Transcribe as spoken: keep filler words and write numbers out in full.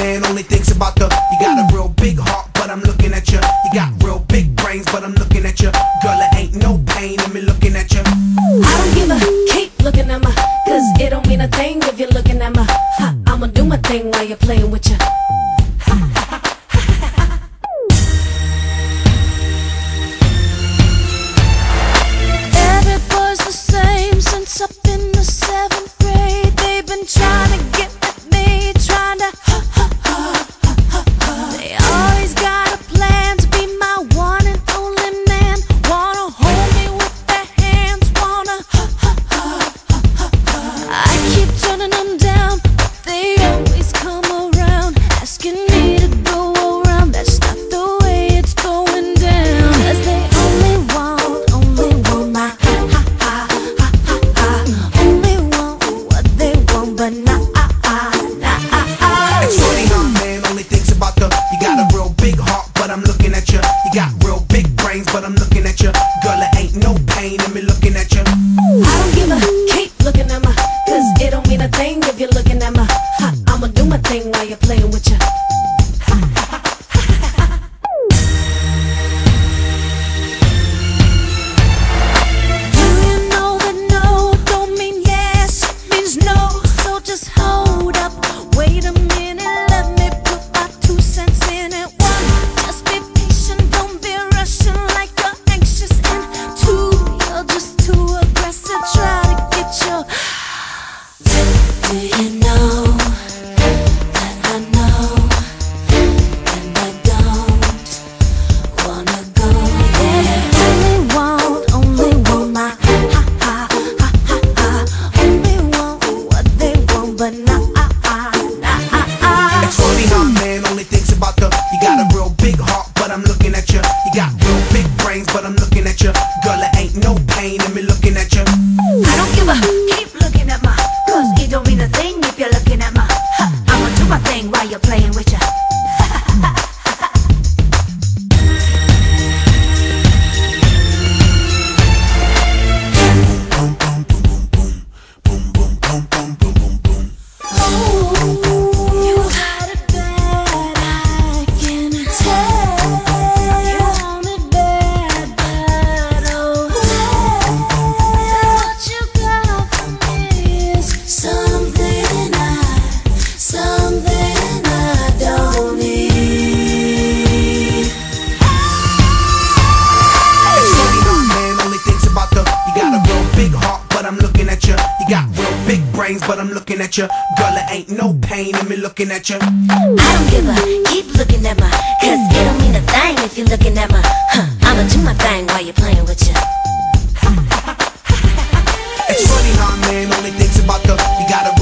man only thinks about the. You got a real big heart, but I'm looking at you. You got real big brains, but I'm looking at you. Girl, it ain't no pain in me looking at you. I don't give a keep looking at me, cause it don't mean a thing if you're looking at me. Ha, I'ma do my thing while you're playing with you. Every boy's the same since up in the seventh grade. They've been trying to get at me, trying to ha ha ha ha ha. They always got a plan to be my one and only man. Wanna hold me with their hands, wanna ha ha ha ha ha. I keep turning them down, but they always come around, asking me to go around. That's not the way it's going down. Cause they only want, only want my ha ha ha ha ha ha. Only want what they want, but not ah ah, not ah ah. It's funny how a man only thinks about the. You got a real big heart, but I'm looking at you. You got real big brains, but I'm looking at you. Girl, it ain't no pain in me looking at you. I don't give a keep looking at me, cause it don't mean a thing if you're looking at me. Ha, I'ma do my thing while you're playing with you. Do you know that no don't mean yes, it means no? So just hold up, wait a minute, let me put my two cents in it. One, just be patient, don't be rushing like you're anxious. And two, you're just too aggressive, try to get your. Do you know that I know, and I don't wanna go there? Only want, only want my ha ha ha ha ha. Only want what they want, but not ah ah, not ah ah. It's funny how a man only thinks about the. You got a real big heart, but I'm looking at you. You got real big brains, but I'm looking at you. Girl, it ain't no pain in me looking at you. I don't give a keep looking at me, cause it don't mean a thing if you're looking at me. Ha, I'ma do my thing while you're playing with ya. You got it bad, I can tell. You want it bad, bad, oh. What you got for me is something I, something I don't need. It's funny how a man only thinks about the. You got a real big heart, but I'm looking at you. You got real big brains, but I'm looking at you. Girl, it ain't no pain in me looking at you. I don't give a keep looking at me, cause it don't mean a thing if you're looking at me. Huh, I'ma do my thing while you're playing with ya. It's funny how a man only thinks about the. You got a